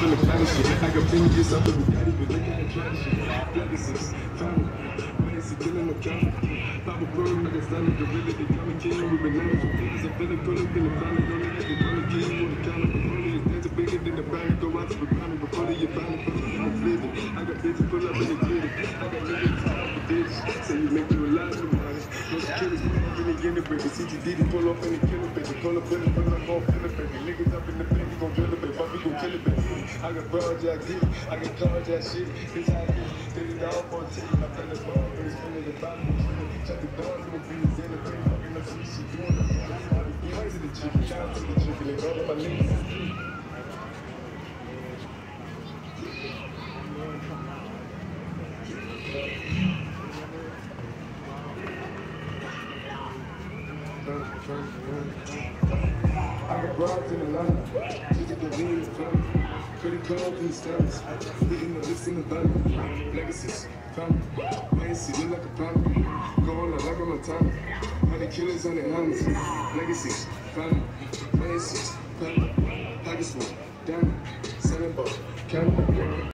in the fantasy. I got fingers up in the daddy, but look at the trash. Legacies, family, fantasy, killing the count. Papa Pro, nigga, standing gorilla, they coming kill you with bananas. Niggas are feeling pull up in the family, don't let it come and kill you on the counter. But only is dancing bigger than the family, go out to the family, before they get family, I'm flipping. I got bitches pull up in the glitter. I got niggas tired of bitches, so you make you alive with money. Those killers pull up in the guinea baby, CTD pull up in the killer baby, pull up in the pull up off in the baby. Niggas up in the baby, gon' drill it, baby, we gon' kill it, baby. I got broad jack deep, I got car jack shit. This how I did it all for a team. I fell the ball, but it's feeling the bottom. Shut the doors, we'll be in the baby, fucking up some shit doing it. I be going to the chicken, shout to the chicken, and all of my niggas. I got broads in Atlanta, just to the in the family. Credit cards in the stands, hitting the list in the valley. Legacies, family, fancy, look like a family. Going like a Montana, honey killers on their hands. Legacies, family, fancy, family. Pakistan, Ghana, Senegal, Canada.